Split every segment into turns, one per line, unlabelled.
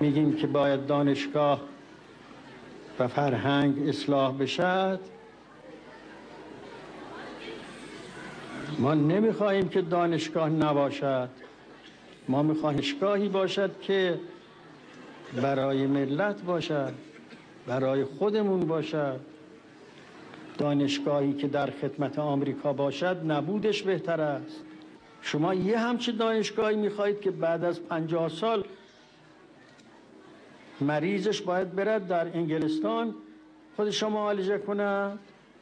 میگیم که باید دانشگاه و فرهنگ اصلاح بشد. ما نمیخواهیم که دانشگاه نباشد، ما میخواهیم دانشگاهی باشد که برای ملت باشد، برای خودمون باشد. دانشگاهی که در خدمت آمریکا باشد نبودش بهتر است. شما یه همچین دانشگاهی میخواهید که بعد از 50 سال مریضش باید برد در انگلستان خودش معالجه کند؟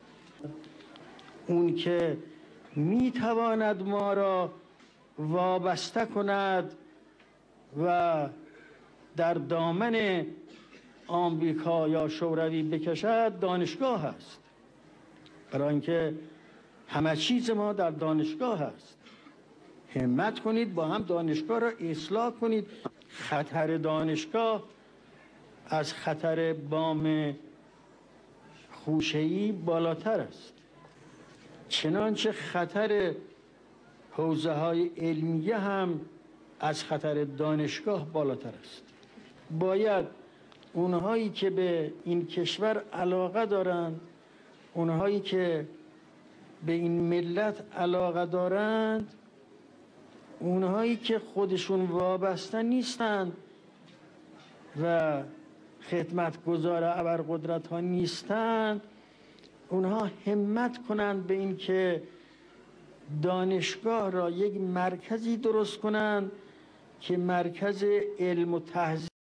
اون که میتواند ما را وابسته کند و در دامن آمریکا یا شوروی بکشد دانشگاه است، برای اینکه همه چیز ما در دانشگاه است. همت کنید با هم دانشگاه را اصلاح کنید. خطر دانشگاه از خطر بام خوشه‌ای بالاتر است، چنانچه خطر حوزه های علمیه هم از خطر دانشگاه بالاتر است. باید اونهایی که به این کشور علاقه دارند، اونهایی که به این ملت علاقه دارند، اونهایی که خودشون وابسته نیستند و خدمتگزار ابرقدرت ها نیستند، اونها همت کنند به این که دانشگاه را یک مرکزی درست کنند که مرکز علم و تحصیل